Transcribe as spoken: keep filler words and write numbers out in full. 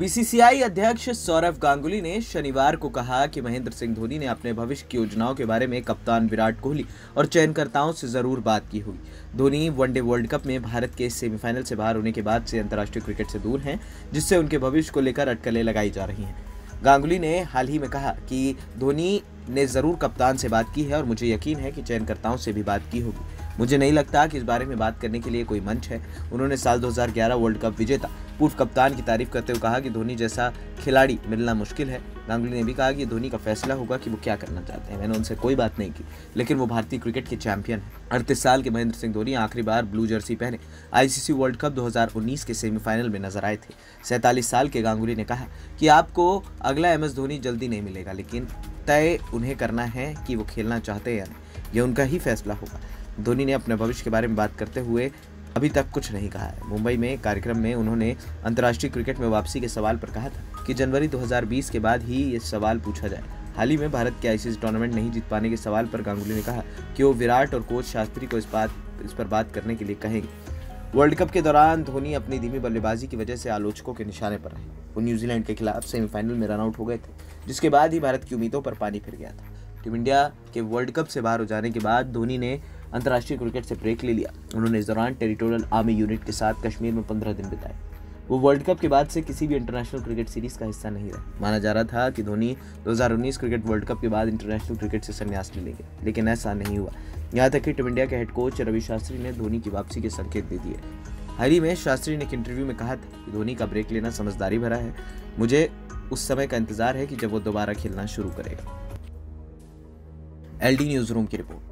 BCCI अध्यक्ष सौरव गांगुली ने शनिवार को कहा कि महेंद्र सिंह धोनी ने अपने भविष्य की योजनाओं के बारे में कप्तान विराट कोहली और चयनकर्ताओं से जरूर बात की होगी। धोनी वनडे वर्ल्ड कप में भारत के सेमीफाइनल से बाहर होने के बाद से अंतर्राष्ट्रीय क्रिकेट से दूर हैं, जिससे उनके भविष्य को लेकर अटकलें लगाई जा रही हैं। गांगुली ने हाल ही में कहा कि धोनी ने जरूर कप्तान से बात की है और मुझे यकीन है कि चयनकर्ताओं से भी बात की होगी। मुझे नहीं लगता कि इस बारे में बात करने के लिए कोई मंच है। उन्होंने साल दो हज़ार ग्यारह वर्ल्ड कप विजेता पूर्व कप्तान की तारीफ करते हुए कहा कि धोनी जैसा खिलाड़ी मिलना मुश्किल है। गांगुली ने भी कहा कि धोनी का फैसला होगा कि वो क्या करना चाहते हैं। मैंने उनसे कोई बात नहीं की, लेकिन वो भारतीय क्रिकेट के चैंपियन हैं। अड़तीस साल के महेंद्र सिंह धोनी आखिरी बार ब्लू जर्सी पहने आईसीसी वर्ल्ड कप दो हज़ार उन्नीस के सेमीफाइनल में नजर आए थे। सैंतालीस साल के गांगुली ने कहा कि आपको अगला एम एस धोनी जल्दी नहीं मिलेगा, लेकिन तय उन्हें करना है कि वो खेलना चाहते हैं या नहीं, यह उनका ही फैसला होगा। धोनी ने अपने भविष्य के बारे में बात करते हुए अभी तक कुछ नहीं कहा है। मुंबई में कार्यक्रम में उन्होंने अंतर्राष्ट्रीय क्रिकेट में वापसी के सवाल पर कहा था कि जनवरी दो हज़ार बीस के बाद ही ये सवाल पूछा जाए। हाल ही में भारत के आईसीसी टूर्नामेंट नहीं जीत पाने के सवाल पर गांगुली ने कहा कि वो विराट और कोच शास्त्री को इस बात इस पर बात करने के लिए कहेंगे। वर्ल्ड कप के दौरान धोनी अपनी धीमी बल्लेबाजी की वजह से आलोचकों के निशाने पर रहे। वो न्यूजीलैंड के खिलाफ सेमीफाइनल में रन आउट हो गए थे, जिसके बाद ही भारत की उम्मीदों पर पानी फिर गया था। टीम इंडिया के वर्ल्ड कप से बाहर हो जाने के बाद धोनी ने अंतर्राष्ट्रीय क्रिकेट से ब्रेक ले लिया। उन्होंने इस दौरान टेरिटोरियल आर्मी यूनिट के साथ कश्मीर में पंद्रह दिन बिताए। वो वर्ल्ड कप के बाद से किसी भी इंटरनेशनल क्रिकेट सीरीज का हिस्सा नहीं रहे। माना जा रहा था कि धोनी दो हज़ार उन्नीस क्रिकेट वर्ल्ड कप के बाद इंटरनेशनल क्रिकेट से संन्यास ले लेंगे, लेकिन ऐसा नहीं हुआ। यहाँ तक कि टीम इंडिया के हेड कोच रवि शास्त्री ने धोनी की वापसी के संकेत दे दिए। हाल ही में शास्त्री ने एक इंटरव्यू में कहा था कि धोनी का ब्रेक लेना समझदारी भरा है। मुझे उस समय का इंतजार है कि जब वो दोबारा खेलना शुरू करेगा। एलडी न्यूज रूम की रिपोर्ट।